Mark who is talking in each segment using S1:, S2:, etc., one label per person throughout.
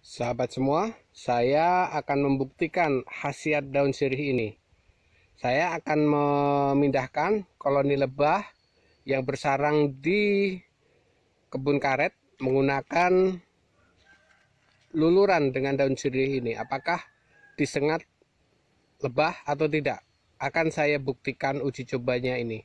S1: Sahabat semua, saya akan membuktikan khasiat daun sirih ini. Saya akan memindahkan koloni lebah yang bersarang di kebun karet menggunakan luluran dengan daun sirih ini. Apakah disengat lebah atau tidak? Akan saya buktikan uji cobanya ini.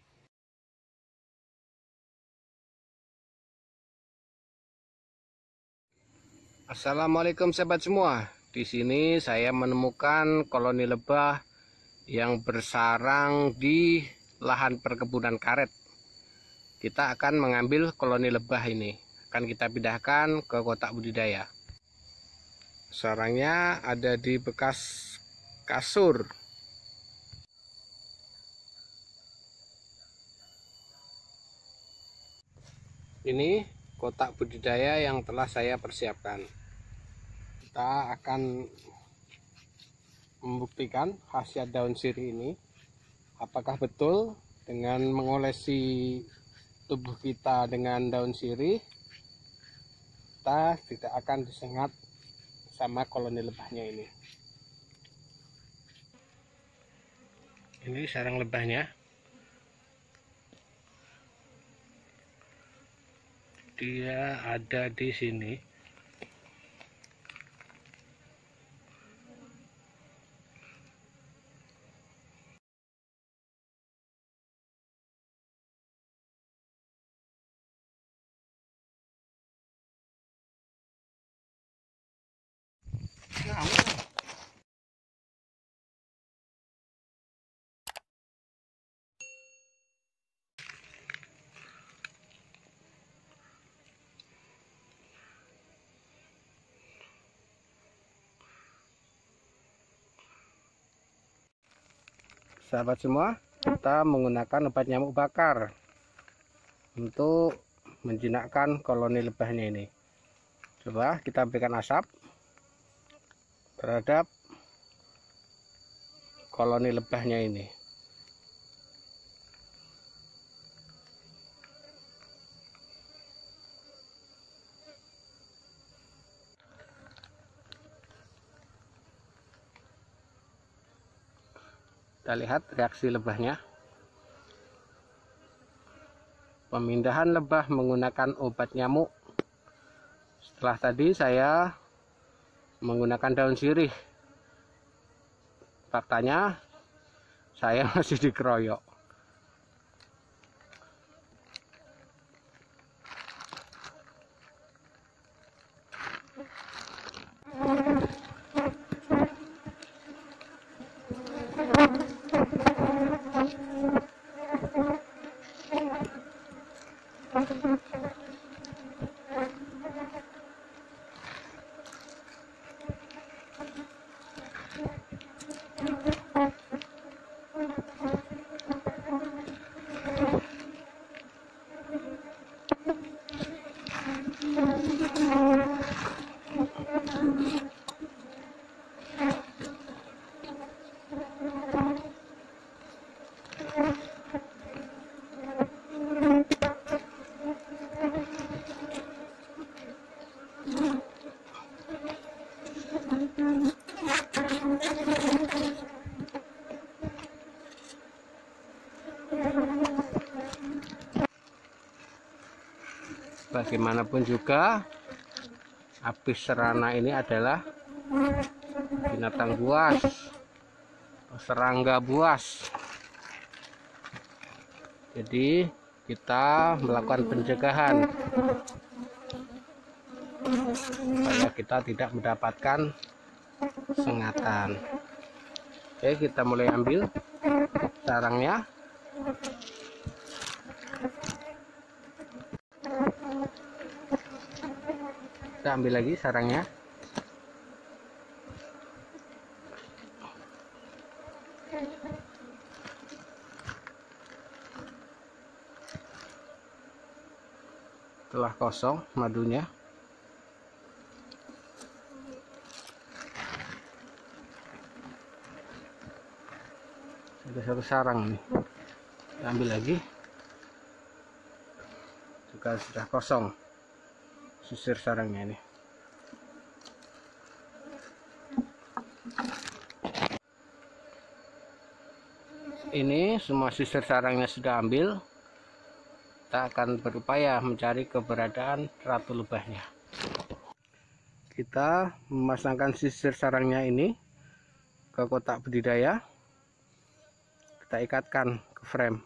S1: Assalamualaikum sahabat semua. Di sini saya menemukan koloni lebah yang bersarang di lahan perkebunan karet. Kita akan mengambil koloni lebah ini. Akan kita pindahkan ke kotak budidaya. Sarangnya ada di bekas kasur. Ini kotak budidaya yang telah saya persiapkan. Kita akan membuktikan khasiat daun sirih ini. Apakah betul dengan mengolesi tubuh kita dengan daun sirih, kita tidak akan disengat sama koloni lebahnya ini. Ini sarang lebahnya. Dia ada di sini. Sahabat semua, kita menggunakan obat nyamuk bakar untuk menjinakkan koloni lebahnya ini. Coba kita berikan asap terhadap koloni lebahnya ini. Kita lihat reaksi lebahnya. Pemindahan lebah menggunakan obat nyamuk. Setelah tadi saya menggunakan daun sirih. Faktanya saya masih dikeroyok. Bagaimanapun juga, apis serana ini adalah binatang buas, serangga buas. Jadi kita melakukan pencegahan supaya kita tidak mendapatkan sengatan. Oke, kita mulai ambil sarangnya. Kita ambil lagi sarangnya. Telah kosong madunya. Ada satu sarang nih. Kita ambil lagi. Juga sudah kosong. Sisir sarangnya ini. Ini semua sisir sarangnya sudah ambil. Kita akan berupaya mencari keberadaan ratu lebahnya. Kita memasangkan sisir sarangnya ini ke kotak budidaya. Kita ikatkan ke frame.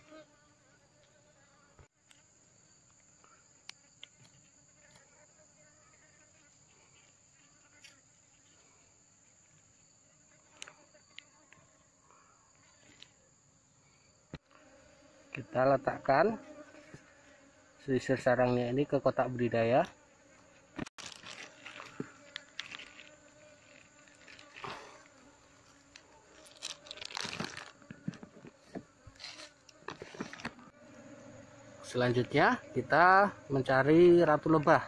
S1: Kita letakkan sisir sarangnya ini ke kotak budidaya. Selanjutnya kita mencari ratu lebah.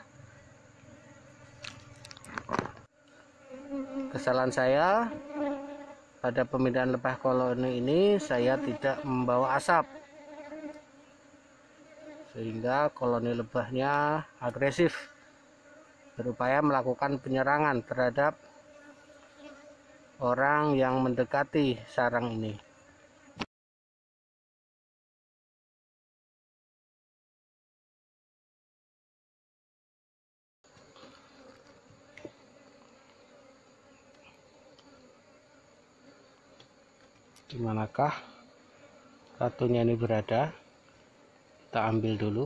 S1: Kesalahan saya pada pemindahan lebah koloni ini, saya tidak membawa asap, sehingga koloni lebahnya agresif, berupaya melakukan penyerangan terhadap orang yang mendekati sarang ini. Di manakah ratunya ini berada? Kita ambil dulu.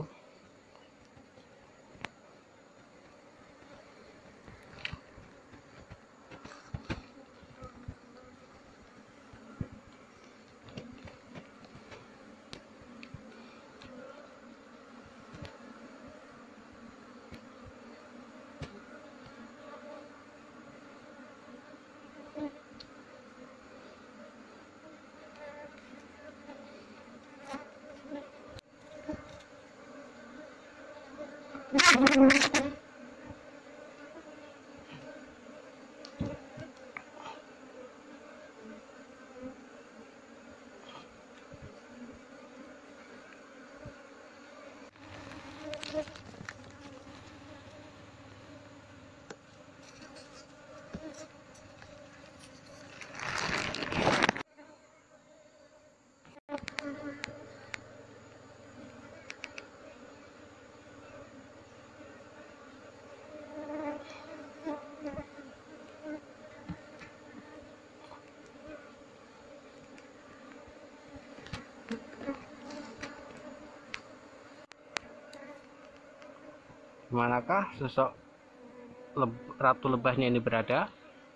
S1: Manakah sosok ratu lebahnya ini berada?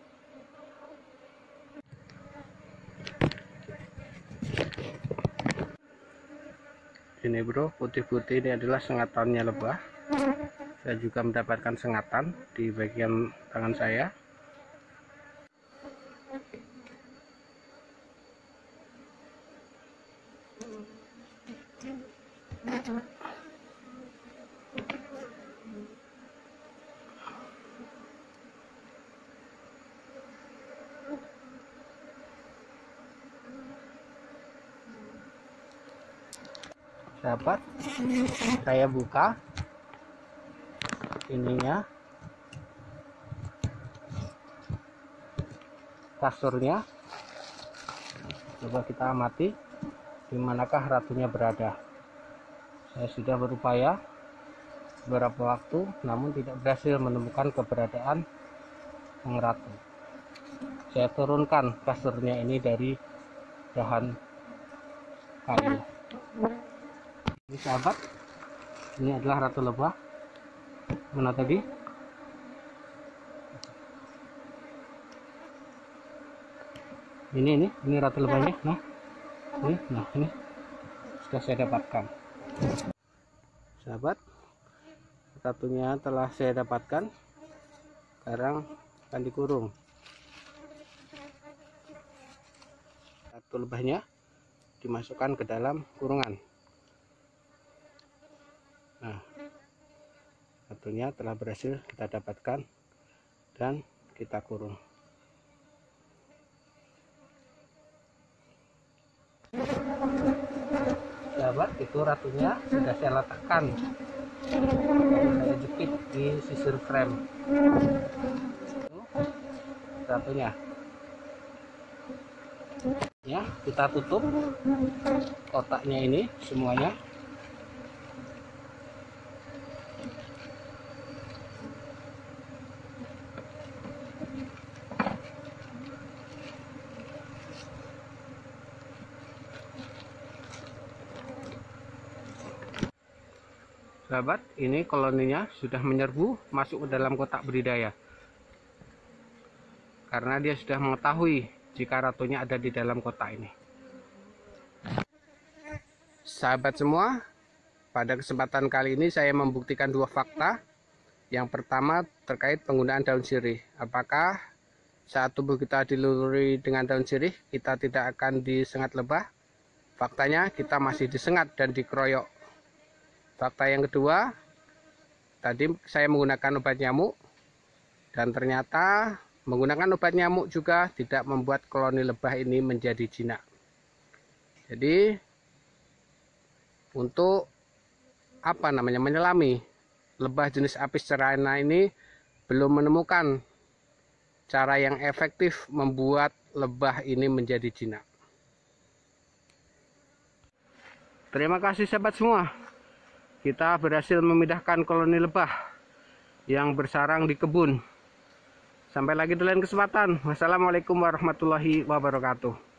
S1: Ini bro, putih-putih ini adalah sengatannya lebah. Saya juga mendapatkan sengatan di bagian tangan saya. Sahabat, saya buka ininya, kasurnya. Coba kita amati di manakah ratunya berada. Saya sudah berupaya beberapa waktu, namun tidak berhasil menemukan keberadaan sang ratu. Saya turunkan kasurnya ini dari dahan kayu. Ini sahabat, ini adalah ratu lebah. Mana tadi? Ini ratu lebahnya. Nah, ini sudah saya dapatkan. Sahabat, ratunya telah saya dapatkan. Sekarang akan dikurung. Ratu lebahnya dimasukkan ke dalam kurungan. Nah, ratunya telah berhasil kita dapatkan dan kita kurung. Sahabat, itu ratunya sudah saya letakkan, saya jepit di sisir frame. Itu ratunya. Ya, kita tutup kotaknya ini semuanya. Sahabat, ini koloninya sudah menyerbu masuk ke dalam kotak budidaya. Karena dia sudah mengetahui jika ratunya ada di dalam kotak ini. Sahabat semua, pada kesempatan kali ini saya membuktikan dua fakta. Yang pertama terkait penggunaan daun sirih. Apakah saat tubuh kita diluluri dengan daun sirih, kita tidak akan disengat lebah? Faktanya kita masih disengat dan dikeroyok. Fakta yang kedua, tadi saya menggunakan obat nyamuk, dan ternyata menggunakan obat nyamuk juga tidak membuat koloni lebah ini menjadi jinak. Jadi untuk menyelami lebah jenis Apis cerana ini belum menemukan cara yang efektif membuat lebah ini menjadi jinak. Terima kasih sahabat semua. Kita berhasil memindahkan koloni lebah yang bersarang di kebun. Sampai lagi di lain kesempatan. Wassalamualaikum warahmatullahi wabarakatuh.